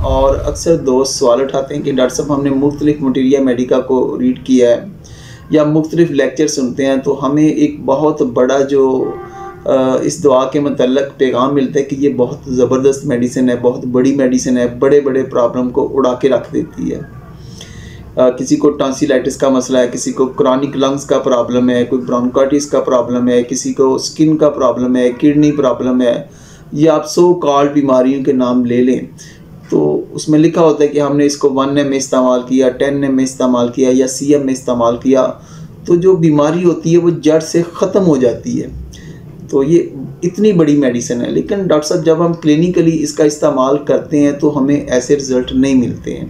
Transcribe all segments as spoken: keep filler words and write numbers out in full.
और अक्सर दोस्त सवाल उठाते हैं कि डॉक्टर साहब हमने मुख्तलिफ मटीरिया मेडिका को रीड किया है या मुख्तलिफ लेक्चर सुनते हैं, तो हमें एक बहुत बड़ा जो इस दवा के मतलब पैगाम मिलता है कि ये बहुत ज़बरदस्त मेडिसिन है, बहुत बड़ी मेडिसिन है, बड़े बड़े प्रॉब्लम को उड़ा के रख देती है। आ, किसी को टॉन्सिलाइटिस का मसला है, किसी को क्रॉनिक लंग्स का प्रॉब्लम है, कोई ब्रोंकाइटिस का प्रॉब्लम है, किसी को स्किन का प्रॉब्लम है, किडनी प्रॉब्लम है, या आप सो कॉल्ड बीमारियों के नाम ले लें तो उसमें लिखा होता है कि हमने इसको वन एम में इस्तेमाल किया, टेन एम में इस्तेमाल किया या सी एम में इस्तेमाल किया, तो जो बीमारी होती है वो जड़ से ख़त्म हो जाती है। तो ये इतनी बड़ी मेडिसिन है, लेकिन डॉक्टर साहब जब हम क्लिनिकली इसका इस्तेमाल करते हैं तो हमें ऐसे रिज़ल्ट नहीं मिलते हैं।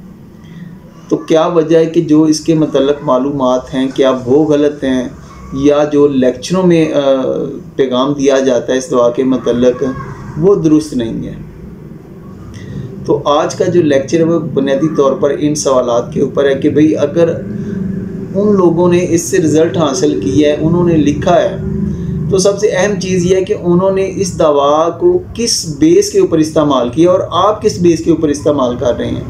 तो क्या वजह है कि जो इसके मतलब मालूमात हैं क्या वो गलत हैं, या जो लेक्चरों में पैगाम दिया जाता है इस दवा के मतलब वो दुरुस्त नहीं है। तो आज का जो लेक्चर है वो बुनियादी तौर पर इन सवालात के ऊपर है कि भाई अगर उन लोगों ने इससे रिज़ल्ट हासिल किया है, उन्होंने लिखा है, तो सबसे अहम चीज़ ये है कि उन्होंने इस दवा को किस बेस के ऊपर इस्तेमाल किया और आप किस बेस के ऊपर इस्तेमाल कर रहे हैं।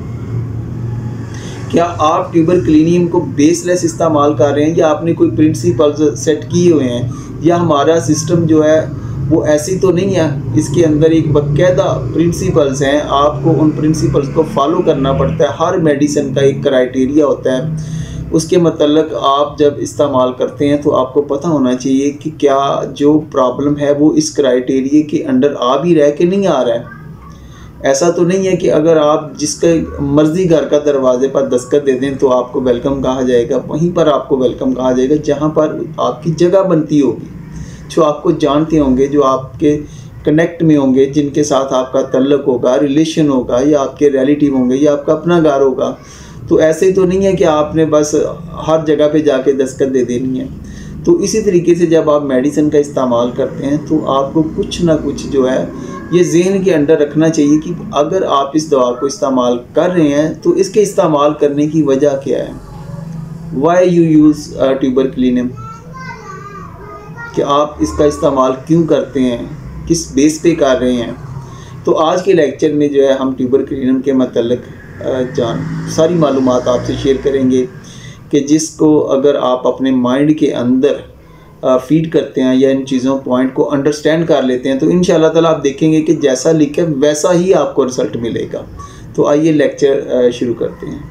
क्या आप ट्यूबरक्लिनियम को बेसलेस इस्तेमाल कर रहे हैं या आपने कोई प्रिंसिपल्स सेट किए हुए हैं, या हमारा सिस्टम जो है वो ऐसी तो नहीं है, इसके अंदर एक बाकायदा प्रिंसिपल्स हैं, आपको उन प्रिंसिपल्स को फॉलो करना पड़ता है। हर मेडिसिन का एक क्राइटेरिया होता है, उसके मतलब आप जब इस्तेमाल करते हैं तो आपको पता होना चाहिए कि क्या जो प्रॉब्लम है वो इस क्राइटेरिया के अंडर आ भी रहा है कि नहीं आ रहा है। ऐसा तो नहीं है कि अगर आप जिसके मर्ज़ी घर का दरवाजे पर दस्तखत दे दें तो आपको वेलकम कहा जाएगा, वहीं पर आपको वेलकम कहा जाएगा जहाँ पर आपकी जगह बनती होगी, जो आपको जानते होंगे, जो आपके कनेक्ट में होंगे, जिनके साथ आपका तल्लुक होगा, रिलेशन होगा, या आपके रिलेटिव होंगे, या आपका अपना घर होगा। तो ऐसे तो नहीं है कि आपने बस हर जगह पे जाके दस्तखत दे देनी है। तो इसी तरीके से जब आप मेडिसिन का इस्तेमाल करते हैं तो आपको कुछ ना कुछ जो है ये ज़हन के अंदर रखना चाहिए कि अगर आप इस दवा को इस्तेमाल कर रहे हैं तो इसके इस्तेमाल करने की वजह क्या है। वाई यू यूज़ ट्यूबरक्लिनियम, कि आप इसका इस्तेमाल क्यों करते हैं, किस बेस पे कर रहे हैं। तो आज के लेक्चर में जो है हम ट्यूबरक्लिनियम के मतलब जान सारी मालूमात आपसे शेयर करेंगे कि जिसको अगर आप अपने माइंड के अंदर फीड करते हैं या इन चीज़ों पॉइंट को अंडरस्टैंड कर लेते हैं तो इंशाल्लाह ताला आप देखेंगे कि जैसा लिखा है वैसा ही आपको रिज़ल्ट मिलेगा। तो आइए लेक्चर शुरू करते हैं।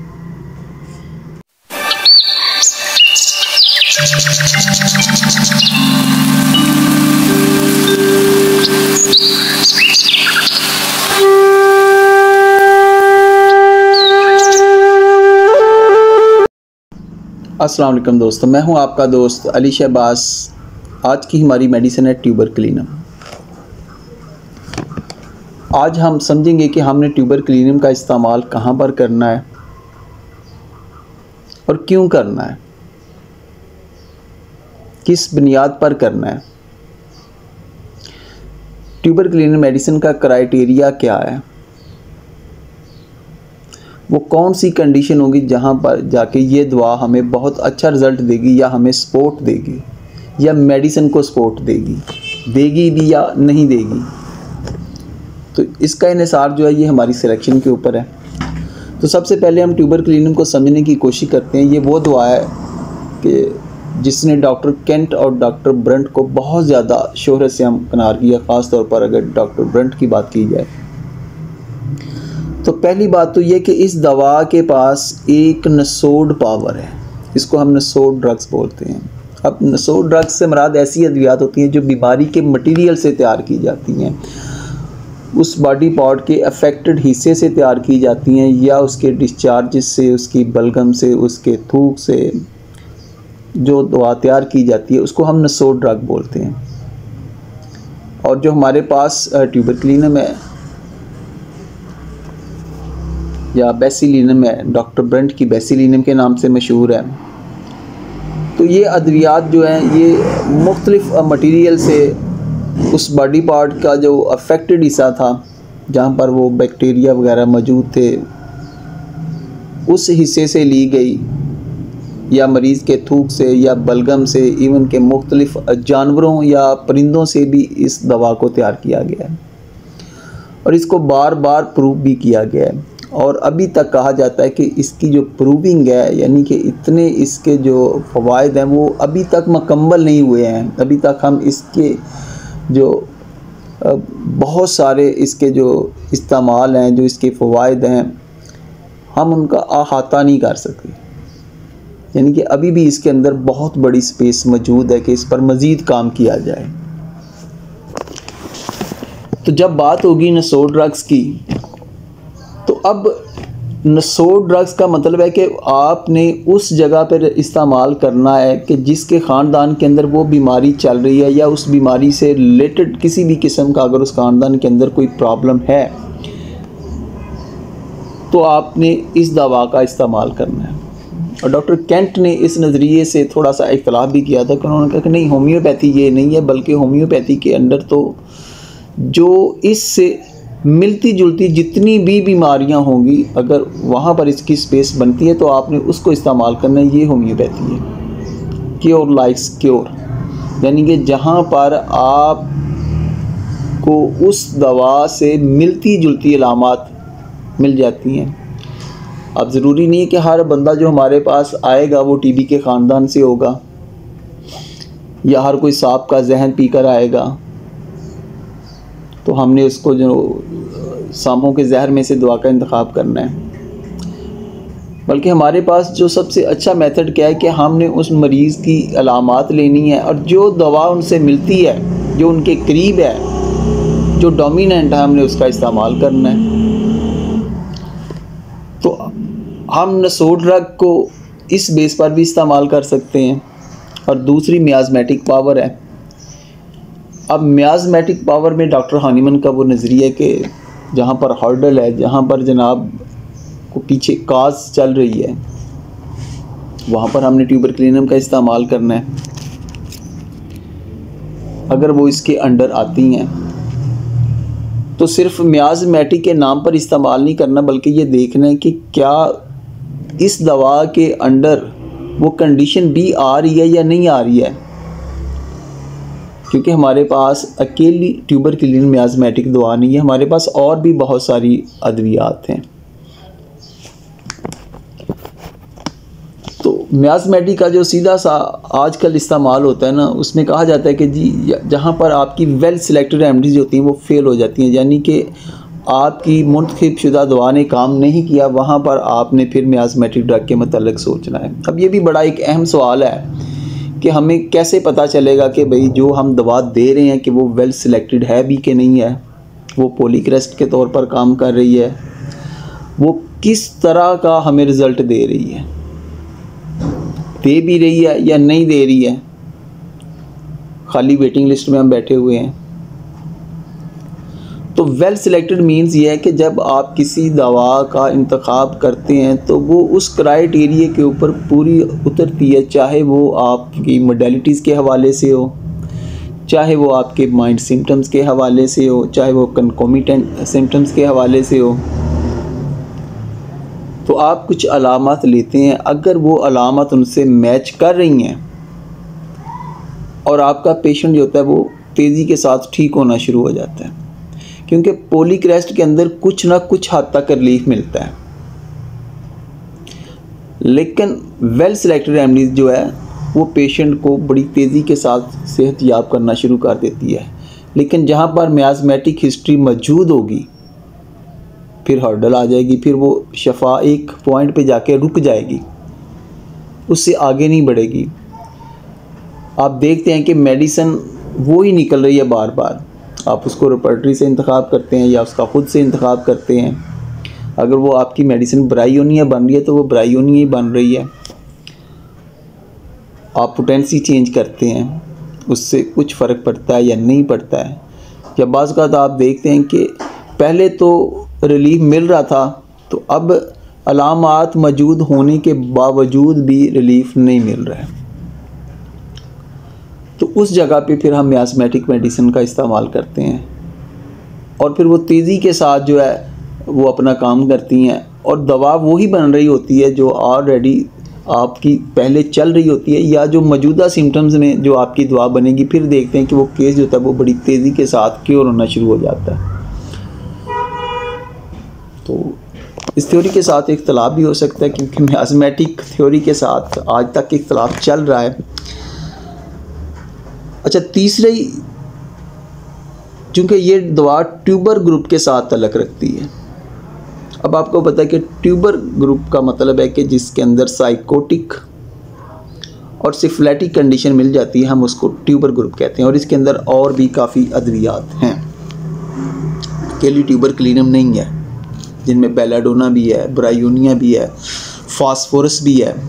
अस्सलाम वालेकुम दोस्तों, मैं हूं आपका दोस्त अली शहबाज। आज की हमारी मेडिसिन है ट्यूबरक्लिनियम। आज हम समझेंगे कि हमने ट्यूबरक्लिनियम का इस्तेमाल कहां पर करना है और क्यों करना है, किस बुनियाद पर करना है। ट्यूबरक्लिनियम मेडिसिन का क्राइटेरिया क्या है, वो कौन सी कंडीशन होगी जहाँ पर जाके ये दवा हमें बहुत अच्छा रिज़ल्ट देगी, या हमें सपोर्ट देगी, या मेडिसिन को सपोर्ट देगी देगी भी या नहीं देगी। तो इसका इन्हिसार जो है ये हमारी सिलेक्शन के ऊपर है। तो सबसे पहले हम ट्यूबरक्लिनियम को समझने की कोशिश करते हैं। ये वो दवा है कि जिसने डॉक्टर केंट और डॉक्टर ब्रंट को बहुत ज़्यादा शोहरत से हमकिनार किया, ख़ास तौर पर अगर डॉक्टर ब्रंट की बात की जाए। तो पहली बात तो ये कि इस दवा के पास एक नसोड पावर है, इसको हम नसोड ड्रग्स बोलते हैं। अब नसोड ड्रग्स से मुराद ऐसी अद्वियात होती हैं जो बीमारी के मटेरियल से तैयार की जाती हैं, उस बॉडी पार्ट के अफेक्टेड हिस्से से तैयार की जाती हैं, या उसके डिस्चार्ज से, उसकी बलगम से, उसके थूक से जो दवा तैयार की जाती है उसको हम नसोड ड्रग बोलते हैं। और जो हमारे पास ट्यूबरक्लिनियम है या बेसिलिनम है, डॉक्टर ब्रंट की बेसिलिनम के नाम से मशहूर है। तो ये अद्वियात जो हैं ये मुख्तलिफ मटेरियल से उस बॉडी पार्ट का जो अफेक्टेड हिस्सा था जहाँ पर वो बैक्टीरिया वगैरह मौजूद थे उस हिस्से से ली गई, या मरीज़ के थूक से या बलगम से, इवन के मुख्तलिफ जानवरों या परिंदों से भी इस दवा को तैयार किया गया है। और इसको बार बार प्रूव भी किया गया है और अभी तक कहा जाता है कि इसकी जो प्रूविंग है, यानी कि इतने इसके जो फ़वाइद हैं वो अभी तक मुकम्मल नहीं हुए हैं। अभी तक हम इसके जो बहुत सारे इसके जो इस्तेमाल हैं, जो इसके फ़वाइद हैं, हम उनका अहाता नहीं कर सकते। यानी कि अभी भी इसके अंदर बहुत बड़ी स्पेस मौजूद है कि इस पर मज़ीद काम किया जाए। तो जब बात होगी नसो ड्रग्स की, तो अब नसो ड्रग्स का मतलब है कि आपने उस जगह पर इस्तेमाल करना है कि जिसके ख़ानदान के अंदर वो बीमारी चल रही है या उस बीमारी से रिलेटेड किसी भी किस्म का अगर उस ख़ानदान के अंदर कोई प्रॉब्लम है तो आपने इस दवा का इस्तेमाल करना है। और डॉक्टर केंट ने इस नज़रिए से थोड़ा सा इख्तलाफ भी किया था कि उन्होंने कहा कि नहीं, होम्योपैथी ये नहीं है, बल्कि होम्योपैथी के अंदर तो जो इससे मिलती जुलती जितनी भी बीमारियां होंगी, अगर वहाँ पर इसकी स्पेस बनती है तो आपने उसको इस्तेमाल करना है। ये होम्योपैथी है, क्योर लाइक्स क्योर, यानी कि जहाँ पर आप को उस दवा से मिलती जुलती अलामात मिल जाती हैं। अब ज़रूरी नहीं है कि हर बंदा जो हमारे पास आएगा वो टीबी के ख़ानदान से होगा या हर कोई सांप का जहन पीकर आएगा तो हमने उसको जो सांपों के जहर में से दवा का इंतखाब करना है। बल्कि हमारे पास जो सबसे अच्छा मेथड क्या है कि हमने उस मरीज़ की अलामात लेनी है और जो दवा उनसे मिलती है, जो उनके करीब है, जो डोमिनेंट है, हमने उसका इस्तेमाल करना है। तो हम नसो ड्रग को इस बेस पर भी इस्तेमाल कर सकते हैं। और दूसरी मियाज़मेटिक पावर है। अब मियाज़मेटिक पावर में डॉक्टर हानीमन का वो नज़रिया है कि जहाँ पर हर्डल है, जहाँ पर जनाब को पीछे काज चल रही है, वहाँ पर हमने ट्यूबरक्लिनम का इस्तेमाल करना है। अगर वो इसके अंडर आती हैं तो सिर्फ मियाज़मेटिक के नाम पर इस्तेमाल नहीं करना, बल्कि ये देखना है कि क्या इस दवा के अंडर वो कंडीशन भी आ रही है या नहीं आ रही है। क्योंकि हमारे पास अकेली ट्यूबरक्लिन मियाज़मेटिक दवा नहीं है, हमारे पास और भी बहुत सारी अद्वियात हैं। तो मियाज़मेटिक का जो सीधा सा आजकल इस्तेमाल होता है ना, उसमें कहा जाता है कि जी जहाँ पर आपकी वेल सिलेक्टेड रेमेडीज़ होती हैं वो फेल हो जाती हैं, यानी कि आपकी मुंतखब शुदा दवा ने काम नहीं किया, वहाँ पर आपने फिर मियाज़मेटिक ड्रग के मतलब सोचना है। अब ये भी बड़ा एक अहम सवाल है कि हमें कैसे पता चलेगा कि भाई जो हम दवा दे रहे हैं कि वो वेल सिलेक्टेड है भी कि नहीं है, वो पॉलीक्रेस्ट के तौर पर काम कर रही है, वो किस तरह का हमें रिज़ल्ट दे रही है, दे भी रही है या नहीं दे रही है, खाली वेटिंग लिस्ट में हम बैठे हुए हैं। तो वेल सिलेक्टेड मीन्स ये है कि जब आप किसी दवा का इंतखाब करते हैं तो वो उस क्राइटेरिया के ऊपर पूरी उतरती है, चाहे वो आपकी मोडेलिटीज़ के हवाले से हो, चाहे वो आपके माइंड सिम्टम्स के हवाले से हो, चाहे वो कंकोमिटेंट सिम्टम्स के हवाले से हो। तो आप कुछ अलामत लेते हैं, अगर वो अलामत उनसे मैच कर रही हैं और आपका पेशेंट जो होता है वो तेज़ी के साथ ठीक होना शुरू हो जाता है, क्योंकि पॉलीक्रेस्ट के अंदर कुछ ना कुछ हद तक रिलीफ मिलता है। लेकिन वेल सिलेक्टेड रेमेडीज़ जो है वो पेशेंट को बड़ी तेज़ी के साथ सेहतयाब करना शुरू कर देती है। लेकिन जहाँ पर मियाज़मेटिक हिस्ट्री मौजूद होगी फिर हर्डल आ जाएगी, फिर वो शफा एक पॉइंट पे जाके रुक जाएगी, उससे आगे नहीं बढ़ेगी। आप देखते हैं कि मेडिसिन वो ही निकल रही है बार बार, आप उसको रेपर्टरी से इंतखाब करते हैं या उसका ख़ुद से इंतखाब करते हैं। अगर वो आपकी मेडिसिन ब्रायोनिया बन रही है तो वो ब्रायोनिया ही बन रही है। आप पोटेंसी चेंज करते हैं, उससे कुछ फ़र्क पड़ता है या नहीं पड़ता है। या बाज़ औक़ात आप देखते हैं कि पहले तो रिलीफ मिल रहा था, तो अब अलामात मौजूद होने के बावजूद भी रिलीफ नहीं मिल रहा है। तो उस जगह पे फिर हम मियाज़मेटिक मेडिसिन का इस्तेमाल करते हैं और फिर वो तेज़ी के साथ जो है वो अपना काम करती हैं और दवा वो ही बन रही होती है जो ऑलरेडी आपकी पहले चल रही होती है, या जो मौजूदा सिम्टम्स में जो आपकी दवा बनेगी। फिर देखते हैं कि वो केस जो होता है वो बड़ी तेज़ी के साथ क्योर होना शुरू हो जाता है। तो इस थ्योरी के साथ इख्तलाफ भी हो सकता है, क्योंकि मियाज़मेटिक थ्योरी के साथ आज तक इख्तलाफ चल रहा है। अच्छा, तीसरे, चूँकि ये दवा ट्यूबर ग्रुप के साथ तल्लुक़ रखती है। अब आपको पता है कि ट्यूबर ग्रुप का मतलब है कि जिसके अंदर साइकोटिक और सिफिलिटिक कंडीशन मिल जाती है, हम उसको ट्यूबर ग्रुप कहते हैं। और इसके अंदर और भी काफ़ी अद्वियात हैं, अकेली ट्यूबर क्लीनम नहीं है, जिनमें बेलाडोना भी है, ब्रायोनिया भी है, फास्फोरस भी है।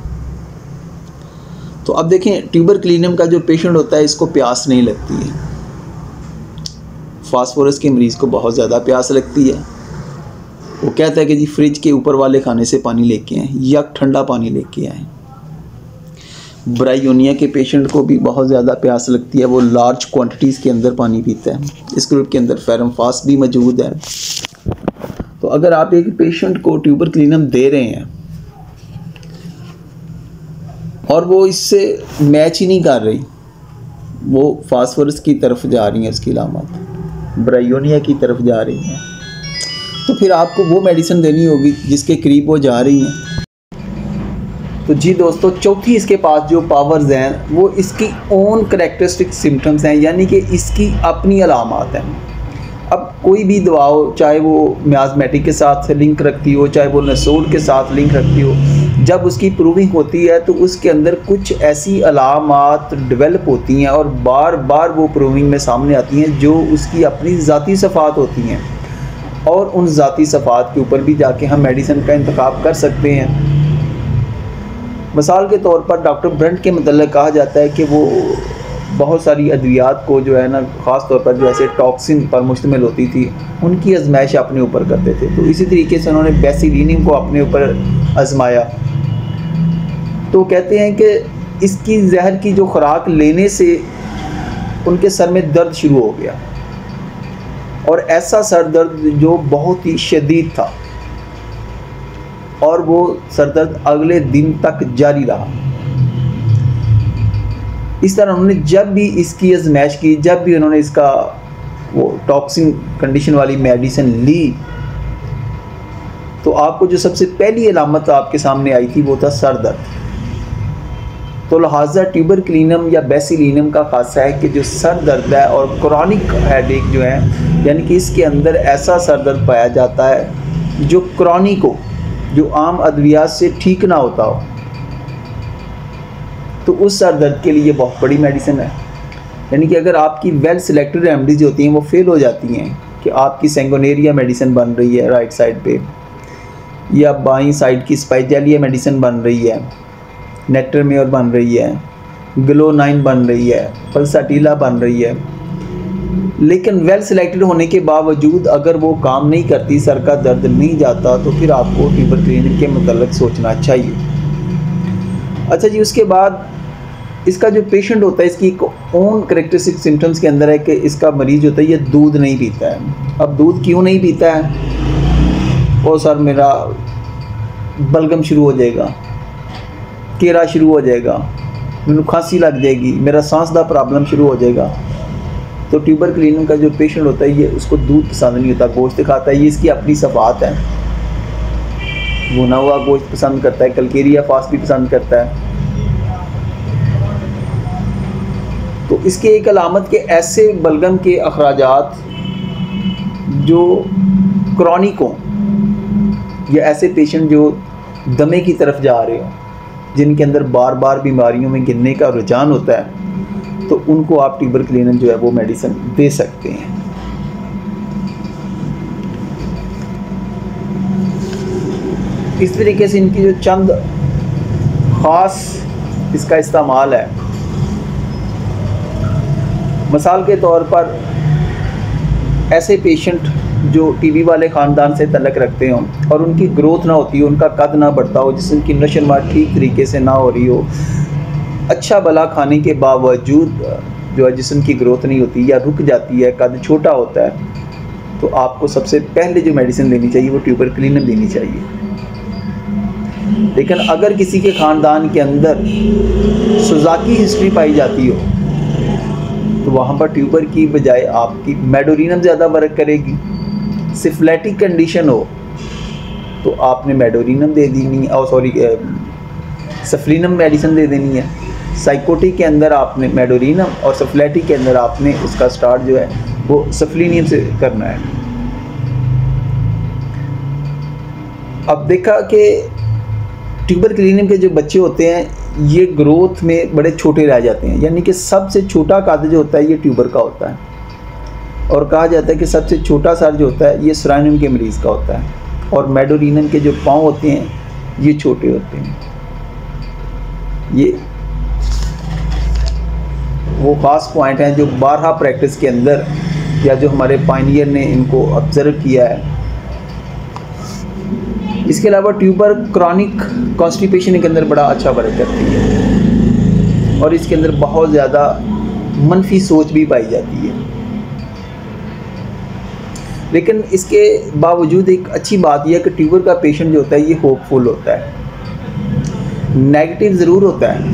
तो अब देखें, ट्यूबर क्लीनम का जो पेशेंट होता है, इसको प्यास नहीं लगती है। फास्फोरस के मरीज़ को बहुत ज़्यादा प्यास लगती है। वो कहता है कि जी फ्रिज के ऊपर वाले खाने से पानी लेके आएँ या ठंडा पानी लेके आएँ। ब्रायोनिया के पेशेंट को भी बहुत ज़्यादा प्यास लगती है, वो लार्ज क्वांटिटीज़ के अंदर पानी पीता है। इस ग्रुप के अंदर फेरम फास्ट भी मौजूद है। तो अगर आप एक पेशेंट को ट्यूबर क्लीनम दे रहे हैं और वो इससे मैच ही नहीं कर रही, वो फास्फोरस की तरफ जा रही है, उसकी अलामत ब्रायोनिया की तरफ जा रही है, तो फिर आपको वो मेडिसिन देनी होगी जिसके करीब वो जा रही हैं। तो जी दोस्तों, चौथी इसके पास जो पावर्स हैं वो इसकी ओन करेक्टरिस्टिक सिम्टम्स हैं, यानी कि इसकी अपनी अलामात हैं। अब कोई भी दवा हो, चाहे वो मियाज़मेटिक के साथ लिंक रखती हो, चाहे वो नसोड के साथ लिंक रखती हो, जब उसकी प्रूविंग होती है तो उसके अंदर कुछ ऐसी अलामात डेवलप होती हैं और बार बार वो प्रूविंग में सामने आती हैं जो उसकी अपनी ज़ाती सफ़ात होती हैं, और उन ज़ाती सफ़ात के ऊपर भी जाके हम मेडिसिन का इंतखाब कर सकते हैं। मिसाल के तौर पर डॉक्टर ब्रंट के मतलब कहा जाता है कि वो बहुत सारी अद्वियात को जो है ना, ख़ास तौर पर जो ऐसे टॉक्सिन पर मुश्तमिल होती थी, उनकी आजमाइश अपने ऊपर करते थे। तो इसी तरीके से उन्होंने बेसिलिनियम को अपने ऊपर आजमाया। तो कहते हैं कि इसकी जहर की जो खुराक लेने से उनके सर में दर्द शुरू हो गया, और ऐसा सर दर्द जो बहुत ही शदीद था, और वो सर दर्द अगले दिन तक जारी रहा। इस तरह उन्होंने जब भी इसकी आजमाइश की, जब भी उन्होंने इसका वो टॉक्सिन कंडीशन वाली मेडिसिन ली, तो आपको जो सबसे पहली अलामत आपके सामने आई थी वो था सर दर्द। तो लिहाजा ट्यूबर क्लीनम या बेसिलिनम का खासा है कि जो सर दर्द है और क्रॉनिक हेडेक जो है, यानी कि इसके अंदर ऐसा सर दर्द पाया जाता है जो क्रॉनिक हो, जो आम अद्वियात से ठीक ना होता हो, तो उस सर दर्द के लिए बहुत बड़ी मेडिसिन है। यानी कि अगर आपकी वेल सिलेक्टेड रेमडीज होती हैं वो फेल हो जाती हैं, कि आपकी सेंगोनेरिया मेडिसिन बन रही है राइट साइड पे, या बाईं साइड की स्पाइजेलिया मेडिसिन बन रही है, नेक्टरमेयर बन रही है, ग्लोनाइन बन रही है, पल्साटिला बन रही है, लेकिन वेल सिलेक्टेड होने के बावजूद अगर वो काम नहीं करती, सर का दर्द नहीं जाता, तो फिर आपको ट्यूबर क्लीनम के मतलब सोचना चाहिए। अच्छा जी, उसके बाद इसका जो पेशेंट होता है, इसकी एक ओन करेक्टरिस्टिक सिम्टम्स के अंदर है कि इसका मरीज होता है ये दूध नहीं पीता है। अब दूध क्यों नहीं पीता है? वो सर मेरा बलगम शुरू हो जाएगा, केरा शुरू हो जाएगा, मैंने खांसी लग जाएगी, मेरा सांस का प्रॉब्लम शुरू हो जाएगा। तो ट्यूबर क्लीनम का जो पेशेंट होता है ये उसको दूध पसंद नहीं होता, गोश्त खाता है, ये इसकी अपनी सफ़ात है। भुना हुआ गोश्त पसंद करता है, कलकेरिया फास्ट भी पसंद करता है। तो इसके एक अलामत के ऐसे बलगम के अखराजात जो क्रॉनिक हों, या ऐसे पेशेंट जो दमे की तरफ जा रहे हों, जिनके अंदर बार बार बीमारियों में गिरने का रुझान होता है, तो उनको आप ट्यूबर क्लीनम जो है वो मेडिसिन दे सकते हैं। इस तरीके से इनकी जो चंद ख़ास इसका इस्तेमाल है, मिसाल के तौर पर ऐसे पेशेंट जो टीबी वाले ख़ानदान से तल्लुक़ रखते हों और उनकी ग्रोथ ना होती हो, उनका कद ना बढ़ता हो, जिसकी नशो नुमा ठीक तरीके से ना हो रही हो, अच्छा भला खाने के बावजूद जो है जिस्म की ग्रोथ नहीं होती या रुक जाती है, कद छोटा होता है, तो आपको सबसे पहले जो मेडिसिन देनी चाहिए वो ट्यूबर क्लीनम देनी चाहिए। लेकिन अगर किसी के ख़ानदान के अंदर सुजाकी हिस्ट्री पाई जाती हो, तो वहाँ पर ट्यूबर की बजाय आपकी मेडोरिनम ज़्यादा वर्क करेगी। सिफिलिटिक कंडीशन हो, तो आपने मेडोरिनम दे देनी और सॉरी सफलिनम मेडिसिन दे देनी है। साइकोटिक के अंदर आपने मेडोरिनम और सफलेटिक के अंदर आपने उसका स्टार्ट जो है वो सफलिनियम से करना है। अब देखा कि ट्यूबर क्लिनियम के जो बच्चे होते हैं ये ग्रोथ में बड़े छोटे रह जाते हैं, यानी कि सबसे छोटा कद जो होता है ये ट्यूबर का होता है, और कहा जाता है कि सबसे छोटा सार जो होता है ये सेरानियम के मरीज़ का होता है, और मेडोरिनम के जो पाँव होते हैं ये छोटे होते हैं। ये वो ख़ास पॉइंट हैं जो बारहा प्रैक्टिस के अंदर या जो हमारे पायनियर ने इनको ऑब्ज़र्व किया है। इसके अलावा ट्यूबर क्रॉनिक कॉन्स्टिपेशन के अंदर बड़ा अच्छा वर्क करती है, और इसके अंदर बहुत ज़्यादा मनफी सोच भी पाई जाती है। लेकिन इसके बावजूद एक अच्छी बात यह है कि ट्यूबर का पेशेंट जो होता है ये होपफुल होता है, नेगेटिव ज़रूर होता है,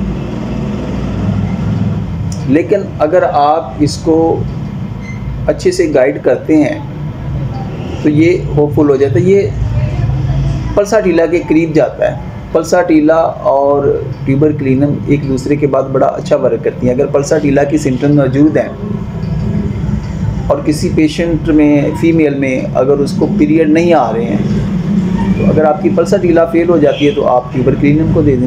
लेकिन अगर आप इसको अच्छे से गाइड करते हैं तो ये होपफुल हो जाता है। ये पल्साटीला के करीब जाता है। पल्साटीला और ट्यूबर क्लिनियम एक दूसरे के बाद बड़ा अच्छा वर्क करती हैं। अगर पल्साटीला की सिम्टम मौजूद हैं और किसी पेशेंट में फीमेल में अगर उसको पीरियड नहीं आ रहे हैं तो अगर आपकी पल्साटीला फेल हो जाती है तो आप ट्यूबर क्लिनियम को दे दें।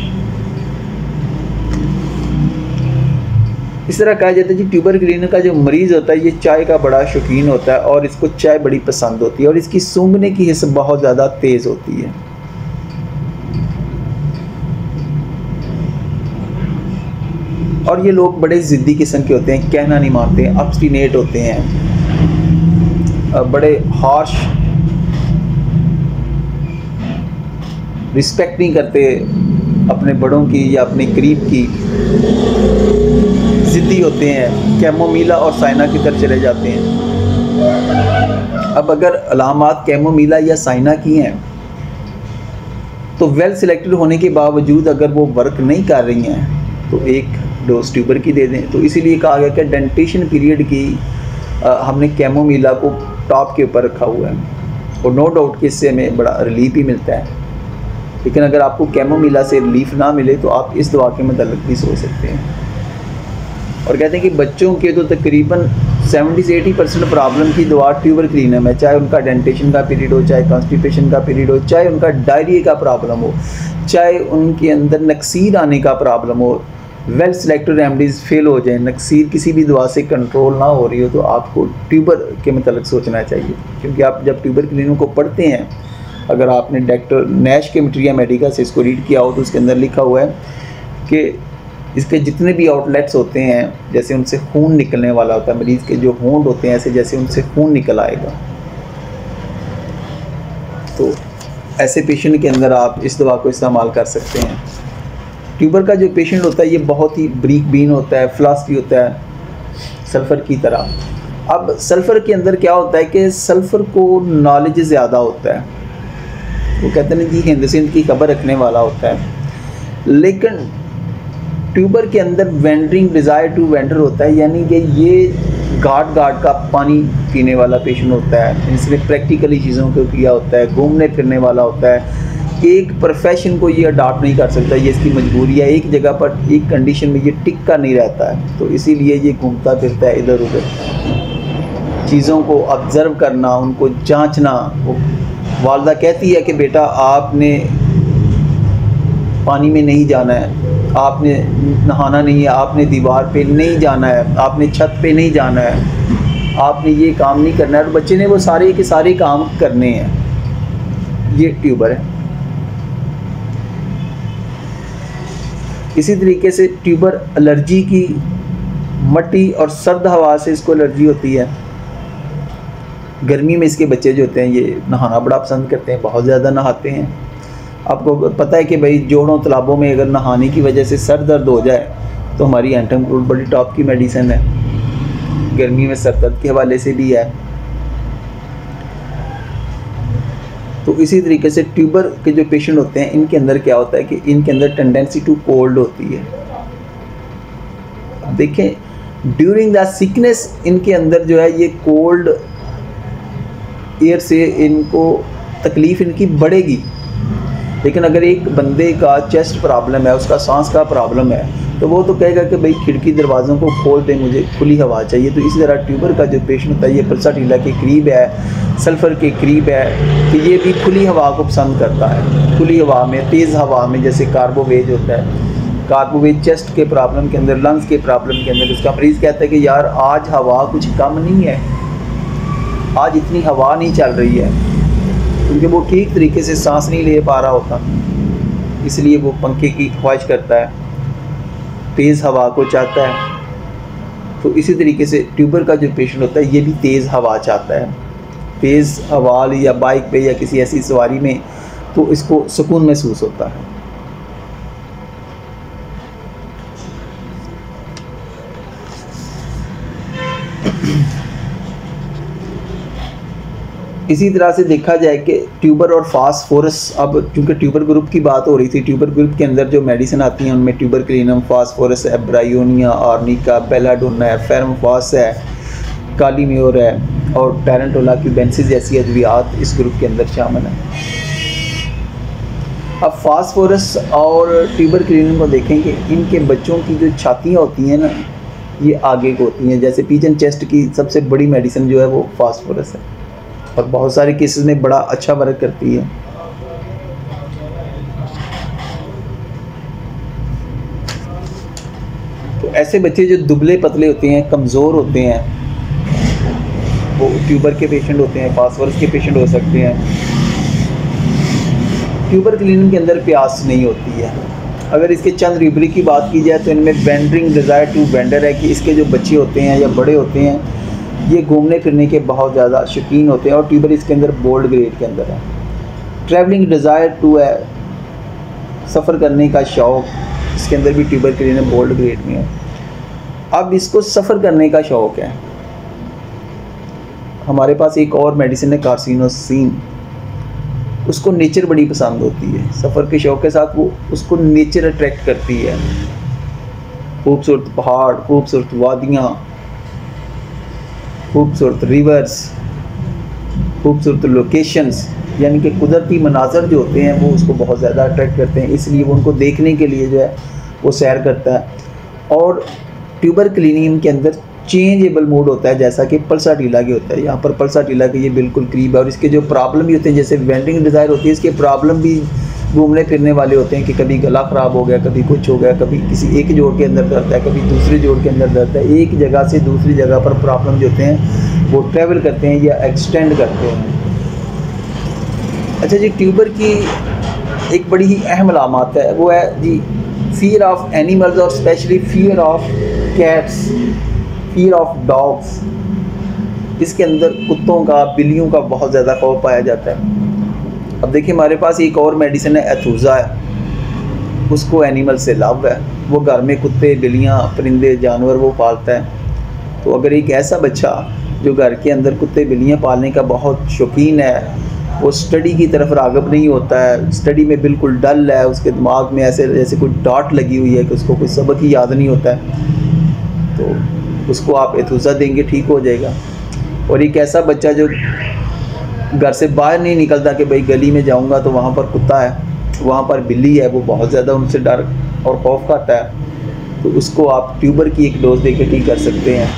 इस तरह कहा जाता है कि ट्यूबर क्लिनियम का जो मरीज़ होता है ये चाय का बड़ा शौकीन होता है और इसको चाय बड़ी पसंद होती है और इसकी सूंघने की हिस्स बहुत ज़्यादा तेज़ होती है। और ये लोग बड़े ज़िद्दी किस्म के होते हैं, कहना नहीं मानते हैं, ऑब्स्टिनेट होते हैं, बड़े हार्श, रिस्पेक्ट नहीं करते अपने बड़ों की या अपने करीब की, ज़िद्दी होते हैं, कैमोमीला और साइना की तरफ चले जाते हैं। अब अगर अलामात कैमोमीला या साइना की हैं तो वेल सिलेक्टेड होने के बावजूद अगर वो वर्क नहीं कर रही हैं तो एक डोज ट्यूबर की दे दें। तो इसीलिए कहा गया कि डेंटेशन पीरियड की आ, हमने कैमोमीला को टॉप के ऊपर रखा हुआ है और नो डाउट कि इससे हमें बड़ा रिलीफ ही मिलता है। लेकिन अगर आपको कैमोमीला से रिलीफ ना मिले तो आप इस दवा के मतलब भी सोच सकते हैं। और कहते हैं कि बच्चों के तो तकरीबन सेवेंटी से एटी परसेंट प्रॉब्लम की दवा ट्यूबर क्लिनियम है, चाहे उनका डेंटेशन का पीरियड हो, चाहे कॉन्स्टिपेशन का पीरियड हो, चाहे उनका डायरिया का प्रॉब्लम हो, चाहे उनके अंदर नक्सीर आने का प्रॉब्लम हो, वेल सिलेक्टेड रेमडीज़ फेल हो जाए, नक्सीर किसी भी दवा से कंट्रोल ना हो रही हो तो आपको ट्यूबर के मतलब सोचना चाहिए। क्योंकि आप जब ट्यूबर क्लिनियम को पढ़ते हैं, अगर आपने डॉक्टर नैश के मटीरिया मेडिका से इसको रीड किया हो तो उसके अंदर लिखा हुआ है कि इसके जितने भी आउटलेट्स होते हैं, जैसे उनसे खून निकलने वाला होता है, मरीज़ के जो होंठ होते हैं ऐसे जैसे उनसे खून निकल आएगा, तो ऐसे पेशेंट के अंदर आप इस दवा को इस्तेमाल कर सकते हैं। ट्यूबर का जो पेशेंट होता है ये बहुत ही ब्रीक बीन होता है, फ्लास्की होता है, सल्फ़र की तरह। अब सल्फ़र के अंदर क्या होता है कि सल्फ़र को नॉलेज ज़्यादा होता है, वो कहते हैं जी हिंद सिंध की खबर रखने वाला होता है। लेकिन ट्यूबर के अंदर वेंडरिंग डिज़ायर टू वेंडर होता है, यानी कि ये गार्ड गार्ड का पानी पीने वाला पेशेंट होता है, इसने प्रैक्टिकली चीज़ों को किया होता है, घूमने फिरने वाला होता है, एक प्रोफेशन को ये अडॉप्ट नहीं कर सकता, ये इसकी मजबूरी है, एक जगह पर एक कंडीशन में ये टिक्का नहीं रहता है, तो इसीलिए ये घूमता फिरता है इधर उधर। चीज़ों को ऑब्ज़र्व करना, उनको जांचना। वो वालदा कहती है कि बेटा आपने पानी में नहीं जाना है, आपने नहाना नहीं है, आपने दीवार पे नहीं जाना है, आपने छत पे नहीं जाना है, आपने ये काम नहीं करना है, और बच्चे ने वो सारे के सारे काम करने हैं। ये ट्यूबर है। इसी तरीके से ट्यूबर एलर्जी की, मट्टी और सर्द हवा से इसको एलर्जी होती है। गर्मी में इसके बच्चे जो होते हैं ये नहाना बड़ा पसंद करते हैं, बहुत ज़्यादा नहाते हैं। आपको पता है कि भाई जोड़ों तालाबों में अगर नहाने की वजह से सर दर्द हो जाए तो हमारी एंटमक्रोल बड़ी टॉप की मेडिसिन है, गर्मी में सर दर्द के हवाले से भी है। तो इसी तरीके से ट्यूबर के जो पेशेंट होते हैं इनके अंदर क्या होता है कि इनके अंदर टेंडेंसी टू कोल्ड होती है। अब देखें ड्यूरिंग द सिकनेस इनके अंदर जो है ये कोल्ड एयर से इनको तकलीफ़ इनकी बढ़ेगी। लेकिन अगर एक बंदे का चेस्ट प्रॉब्लम है, उसका सांस का प्रॉब्लम है, तो वो तो कहेगा कि भाई खिड़की दरवाज़ों को खोल दें, मुझे खुली हवा चाहिए। तो इसी तरह ट्यूबर का जो पेशेंट होता है, ये पल्साटीला के करीब है, सल्फ़र के करीब है, तो ये भी खुली हवा को पसंद करता है। खुली हवा में, तेज़ हवा में, जैसे कार्बोवेज होता है, कार्बोवेज चेस्ट के प्रॉब्लम के अंदर, लंग्स के प्रॉब्लम के अंदर, उसका मरीज़ कहता है कि यार आज हवा कुछ कम नहीं है, आज इतनी हवा नहीं चल रही है, क्योंकि वो ठीक तरीके से सांस नहीं ले पा रहा होता, इसलिए वो पंखे की ख्वाहिश करता है, तेज़ हवा को चाहता है। तो इसी तरीके से ट्यूबर का जो पेशेंट होता है, ये भी तेज़ हवा चाहता है। तेज़ हवा या बाइक पे या किसी ऐसी सवारी में तो इसको सुकून महसूस होता है। इसी तरह से देखा जाए कि ट्यूबर और फास्फोरस, अब क्योंकि ट्यूबर ग्रुप की बात हो रही थी, ट्यूबर ग्रुप के अंदर जो मेडिसिन आती हैं उनमें ट्यूबर क्लिनम, फास्फोरस है, ब्रायोनिया, आर्निका, बेलाडोना है, फेरमफास है, कालीम्योर है और पैरेंटोला क्यूबेंसिस जैसी अद्वियात इस ग्रुप के अंदर शामिल हैं। अब फास्फोरस और ट्यूबर क्लिनम को देखेंगे, इनके बच्चों की जो छातियाँ होती हैं ना, ये आगे को होती हैं। जैसे पिजन चेस्ट की सबसे बड़ी मेडिसिन जो है वो फास्फोरस है और बहुत सारे केसेस में बड़ा अच्छा वर्क करती है। तो ऐसे बच्चे जो दुबले पतले होते हैं, कमज़ोर होते हैं, वो ट्यूबर के पेशेंट होते हैं, फास्फोरस के पेशेंट हो सकते हैं। ट्यूबर क्लिनिक के अंदर प्यास नहीं होती है। अगर इसके चंद रिबरी की बात की जाए तो इनमें वेंडरिंग डिज़ायर टू वेंडर है कि इसके जो बच्चे होते हैं या बड़े होते हैं, ये घूमने फिरने के बहुत ज़्यादा शौकीन होते हैं और ट्यूबर इसके अंदर बोल्ड ग्रेड के अंदर है। ट्रैवलिंग डिज़ायर टू है, सफ़र करने का शौक़, इसके अंदर भी ट्यूबर क्लिनिक बोल्ड ग्रेड में है। अब इसको सफ़र करने का शौक़ है। हमारे पास एक और मेडिसिन है कार्सिनोसिन, उसको नेचर बड़ी पसंद होती है। सफ़र के शौक़ के साथ वो उसको नेचर अट्रैक्ट करती है। खूबसूरत पहाड़, खूबसूरत वादियाँ, खूबसूरत रिवर्स, खूबसूरत लोकेशंस, यानी कि कुदरती मनाज़र जो होते हैं वो उसको बहुत ज़्यादा अट्रैक्ट करते हैं, इसलिए वो उनको देखने के लिए जो है वो सैर करता है। और ट्यूबर क्लिनिक के अंदर चेंजेबल मूड होता है, जैसा कि पल्साटीला के होता है। यहाँ पर पल्साटीला के ये बिल्कुल करीब है। और इसके जो प्रॉब्लम भी होते हैं, जैसे वेंडिंग डिज़ायर होती है, इसके प्रॉब्लम भी घूमने फिरने वाले होते हैं कि कभी गला ख़राब हो गया, कभी कुछ हो गया, कभी किसी एक जोड़ के अंदर दर्द है, कभी दूसरे जोड़ के अंदर दर्द है। एक जगह से दूसरी जगह पर प्रॉब्लम जो होते हैं वो ट्रैवल करते हैं या एक्सटेंड करते हैं। अच्छा जी, ट्यूबर की एक बड़ी ही अहम अलामत है, वो है जी फियर ऑफ एनिमल्स और specially fear of cats, fear of dogs. इसके अंदर कुत्तों का, बिल्लियों का बहुत ज़्यादा खौफ पाया जाता है। अब देखिए, हमारे पास एक और मेडिसिन है एथूज़ा है, उसको एनिमल से लव है, वो घर में कुत्ते, बिल्लियाँ, परिंदे, जानवर वो पालता है। तो अगर एक ऐसा बच्चा जो घर के अंदर कुत्ते बिल्लियाँ पालने का बहुत शौकीन है, वो स्टडी की तरफ राग़िब नहीं होता है, स्टडी में बिल्कुल डल है, उसके दिमाग में ऐसे जैसे कोई डांट लगी हुई है कि उसको कोई सबक ही याद नहीं होता है, तो उसको आप एथूज़ा देंगे, ठीक हो जाएगा। और एक ऐसा बच्चा जो घर से बाहर नहीं निकलता कि भाई गली में जाऊंगा तो वहाँ पर कुत्ता है, वहाँ पर बिल्ली है, वो बहुत ज़्यादा उनसे डर और खौफ खाता है, तो उसको आप ट्यूबर की एक डोज देकर ठीक कर सकते हैं।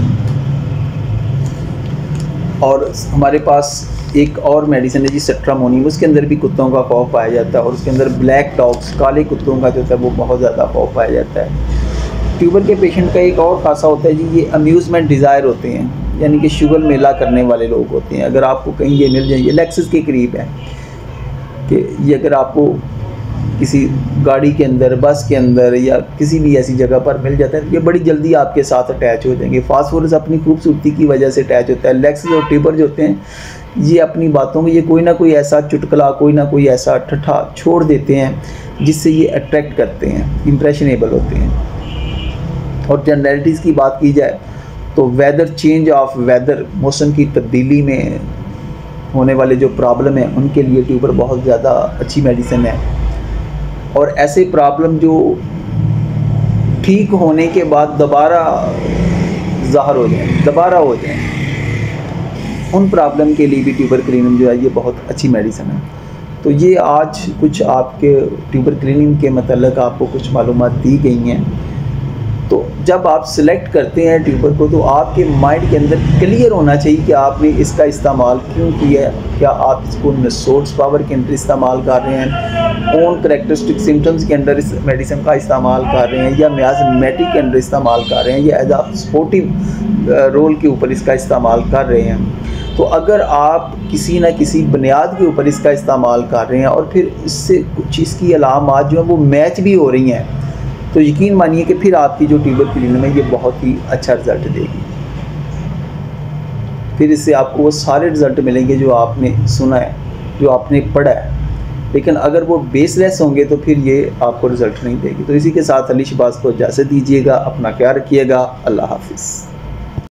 और हमारे पास एक और मेडिसिन है जी सेट्रामोनियम, उसके अंदर भी कुत्तों का खौफ पाया जाता है और उसके अंदर ब्लैक डॉग्स, काले कुत्तों का जो है वो बहुत ज़्यादा खौफ पाया जाता है। ट्यूबर के पेशेंट का एक और खासा होता है जी, ये अम्यूज़मेंट डिज़ायर होते हैं, यानी कि शुगर मेला करने वाले लोग होते हैं। अगर आपको कहीं ये मिल जाए, ये लेक्सस के करीब है कि ये अगर आपको किसी गाड़ी के अंदर, बस के अंदर या किसी भी ऐसी जगह पर मिल जाता है, ये बड़ी जल्दी आपके साथ अटैच हो जाएंगे। फास्फोरस अपनी खूबसूरती की वजह से अटैच होता है। लेक्सस और ट्यूबर जो होते हैं, ये अपनी बातों में ये कोई ना कोई ऐसा चुटकुला, कोई ना कोई ऐसा ठट्ठा छोड़ देते हैं जिससे ये अट्रैक्ट करते हैं, इम्प्रेशनेबल होते हैं। और जनरलिटीज़ की बात की जाए तो वेदर, चेंज ऑफ वेदर, मौसम की तब्दीली में होने वाले जो प्रॉब्लम है उनके लिए ट्यूबर बहुत ज़्यादा अच्छी मेडिसिन है। और ऐसे प्रॉब्लम जो ठीक होने के बाद दोबारा ज़ाहिर हो जाए, दोबारा हो जाए, उन प्रॉब्लम के लिए भी ट्यूबर क्लीनिंग जो है ये बहुत अच्छी मेडिसिन है। तो ये आज कुछ आपके ट्यूबर क्लीनिंग के मतलब आपको कुछ मालूमात दी गई हैं। तो जब आप सिलेक्ट करते हैं ट्यूबर को तो आपके माइंड के अंदर क्लियर होना चाहिए कि आपने इसका इस्तेमाल क्यों किया है। क्या आप इसको सोर्स पावर के अंदर इस्तेमाल कर रहे हैं, ओन करेक्टरिस्टिक सिम्टम्स के अंदर इस मेडिसिन का इस्तेमाल कर रहे हैं, या मियाज़मेटिक के अंदर इस्तेमाल कर रहे हैं, या एज आ सपोर्टिव रोल के ऊपर इसका इस्तेमाल कर रहे हैं। तो अगर आप किसी न किसी बुनियाद के ऊपर इसका इस्तेमाल कर रहे हैं और फिर इससे कुछ इसकी अलामात जो हैं वो मैच भी हो रही हैं, तो यकीन मानिए कि फिर आपकी जो ट्यूबर क्लीनिंग है ये बहुत ही अच्छा रिज़ल्ट देगी। फिर इससे आपको वो सारे रिज़ल्ट मिलेंगे जो आपने सुना है, जो आपने पढ़ा है। लेकिन अगर वो बेसलेस होंगे तो फिर ये आपको रिज़ल्ट नहीं देगी। तो इसी के साथ अली शहबाज को इजाज़त दीजिएगा। अपना ख्याल रखिएगा। अल्लाह हाफिज़।